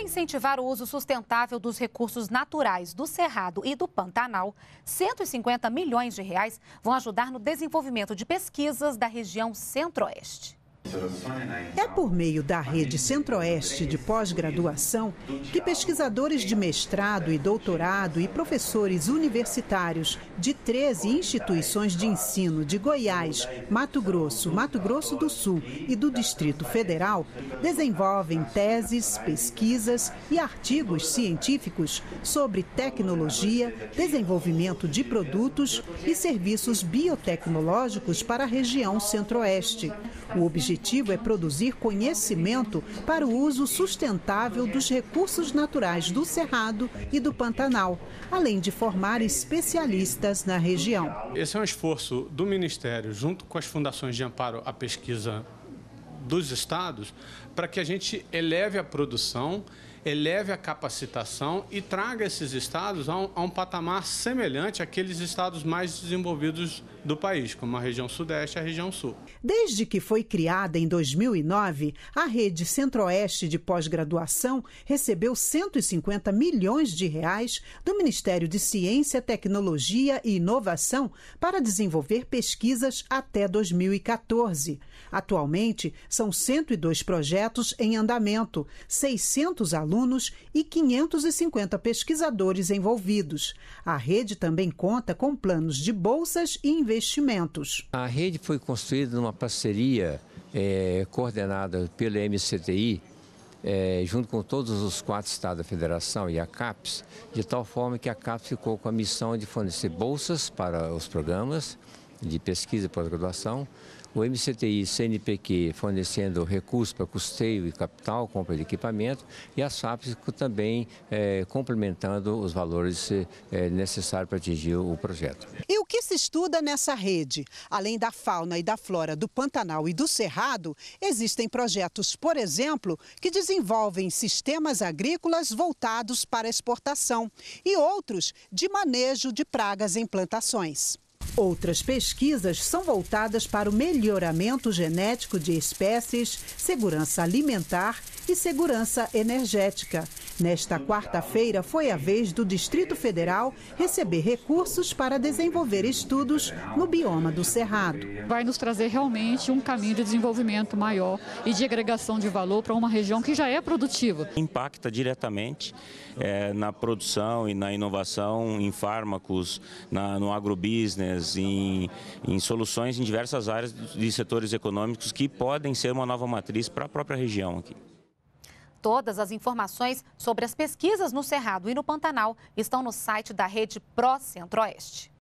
incentivar o uso sustentável dos recursos naturais do Cerrado e do Pantanal, 150 milhões de reais vão ajudar no desenvolvimento de pesquisas da região Centro-Oeste. É por meio da rede Centro-Oeste de pós-graduação que pesquisadores de mestrado e doutorado e professores universitários de 13 instituições de ensino de Goiás, Mato Grosso do Sul e do Distrito Federal desenvolvem teses, pesquisas e artigos científicos sobre tecnologia, desenvolvimento de produtos e serviços biotecnológicos para a região Centro-Oeste. O objetivo é produzir conhecimento para o uso sustentável dos recursos naturais do Cerrado e do Pantanal, além de formar especialistas na região. Esse é um esforço do Ministério, junto com as fundações de amparo à pesquisa dos estados, para que a gente eleve a produção, eleve a capacitação e traga esses estados a um patamar semelhante àqueles estados mais desenvolvidos do país, como a região Sudeste e a região Sul. Desde que foi criada em 2009, a rede Centro-Oeste de pós-graduação recebeu 150 milhões de reais do Ministério de Ciência, Tecnologia e Inovação para desenvolver pesquisas até 2014. Atualmente, são 102 projetos em andamento, 600 alunos e 550 pesquisadores envolvidos. A rede também conta com planos de bolsas e investimentos. A rede foi construída numa parceria coordenada pelo MCTI, junto com todos os 4 estados da federação e a CAPES, de tal forma que a CAPES ficou com a missão de fornecer bolsas para os programas de pesquisa e pós-graduação, o MCTI e CNPq fornecendo recursos para custeio e capital, compra de equipamento, e as FAPES também complementando os valores necessários para atingir o projeto. E o que se estuda nessa rede? Além da fauna e da flora do Pantanal e do Cerrado, existem projetos, por exemplo, que desenvolvem sistemas agrícolas voltados para exportação e outros de manejo de pragas em plantações. Outras pesquisas são voltadas para o melhoramento genético de espécies, segurança alimentar e segurança energética. Nesta quarta-feira, foi a vez do Distrito Federal receber recursos para desenvolver estudos no bioma do Cerrado. Vai nos trazer realmente um caminho de desenvolvimento maior e de agregação de valor para uma região que já é produtiva. Impacta diretamente na produção e na inovação, em fármacos, no agrobusiness, em soluções em diversas áreas de setores econômicos que podem ser uma nova matriz para a própria região aqui. Todas as informações sobre as pesquisas no Cerrado e no Pantanal estão no site da Rede Pro Centro-Oeste.